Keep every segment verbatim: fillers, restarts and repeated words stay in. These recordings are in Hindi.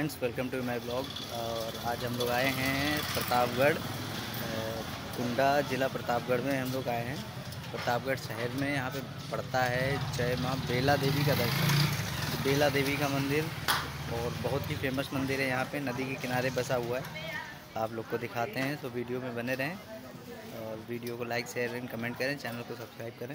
Friends, welcome to my blog. और आज हम लोग आए हैं प्रतापगढ़, कुंडा ज़िला प्रतापगढ़ में हम लोग आए हैं। प्रतापगढ़ शहर में यहाँ पे पड़ता है जय माँ बेला देवी का दर्शन। बेला देवी का मंदिर और बहुत ही फेमस मंदिर है। यहाँ पे नदी के किनारे बसा हुआ है। आप लोग को दिखाते हैं, तो वीडियो में बने रहें और वीडियो को लाइक शेयर एंड कमेंट करें, चैनल को सब्सक्राइब करें।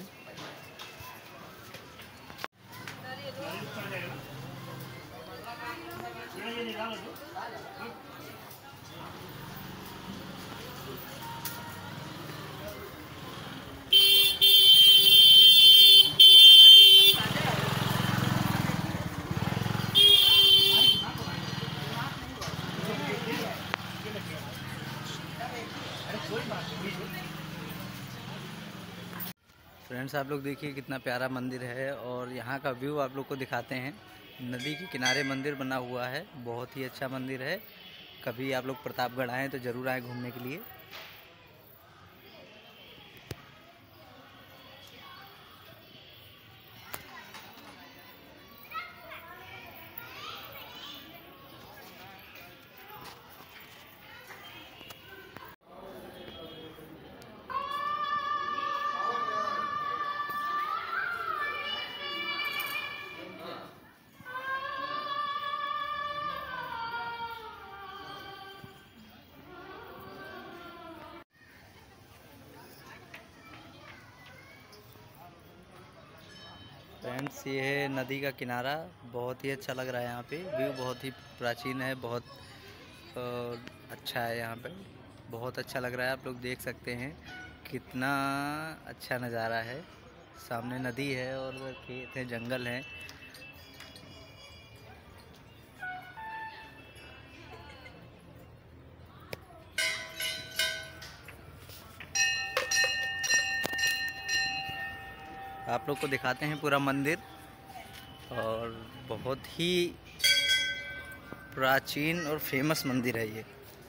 फ्रेंड्स, आप लोग देखिए कितना प्यारा मंदिर है और यहाँ का व्यू आप लोग को दिखाते हैं। नदी के किनारे मंदिर बना हुआ है, बहुत ही अच्छा मंदिर है। कभी आप लोग प्रतापगढ़ आएँ तो ज़रूर आएँ घूमने के लिए। फ्रेंड्स, ये है नदी का किनारा, बहुत ही अच्छा लग रहा है। यहाँ पे व्यू बहुत ही प्राचीन है, बहुत अच्छा है। यहाँ पे बहुत अच्छा लग रहा है, आप लोग देख सकते हैं कितना अच्छा नज़ारा है। सामने नदी है और खेत है, जंगल है। आप लोग को दिखाते हैं पूरा मंदिर, और बहुत ही प्राचीन और फेमस मंदिर है ये।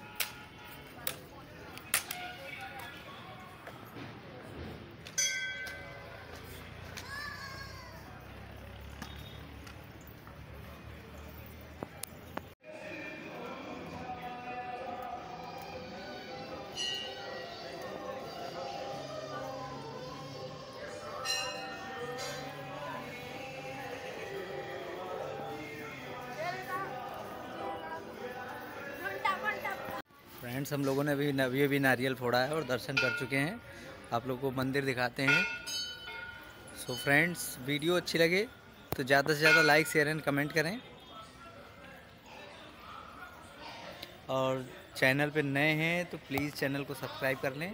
फ्रेंड्स, हम लोगों ने अभी अभी भी नारियल फोड़ा है और दर्शन कर चुके हैं। आप लोगों को मंदिर दिखाते हैं। सो फ्रेंड्स, वीडियो अच्छी लगे तो ज़्यादा से ज़्यादा लाइक शेयर एंड कमेंट करें, और चैनल पे नए हैं तो प्लीज़ चैनल को सब्सक्राइब कर लें।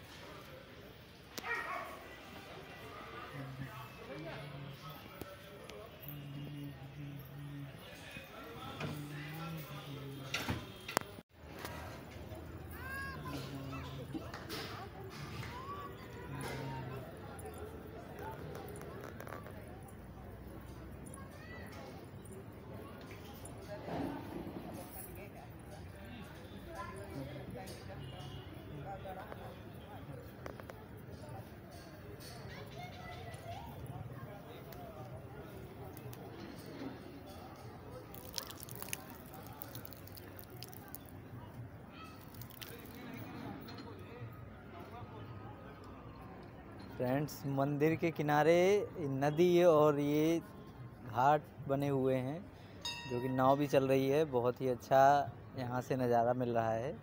फ्रेंड्स, मंदिर के किनारे नदी और ये घाट बने हुए हैं, जो कि नाव भी चल रही है। बहुत ही अच्छा यहाँ से नज़ारा मिल रहा है।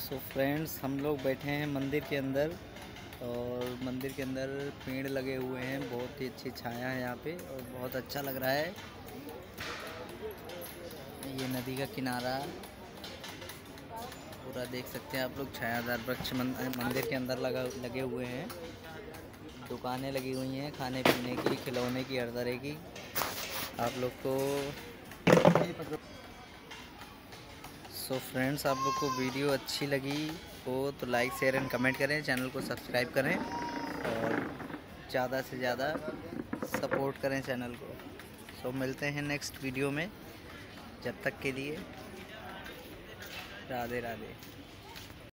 सो फ्रेंड्स, हम लोग बैठे हैं मंदिर के अंदर और मंदिर के अंदर पेड़ लगे हुए हैं। बहुत ही अच्छी छाया है यहाँ पे और बहुत अच्छा लग रहा है। ये नदी का किनारा पूरा देख सकते हैं आप लोग। छायादार वृक्ष मंदिर के अंदर लगा लगे हुए हैं। दुकानें लगी हुई हैं खाने पीने की, खिलौने की, हर तरह की। आप लोग को सो फ्रेंड्स, आप लोग को वीडियो अच्छी लगी हो तो लाइक शेयर एंड कमेंट करें, चैनल को सब्सक्राइब करें और ज़्यादा से ज़्यादा सपोर्ट करें चैनल को। सो मिलते हैं नेक्स्ट वीडियो में। जब तक के लिए राधे राधे।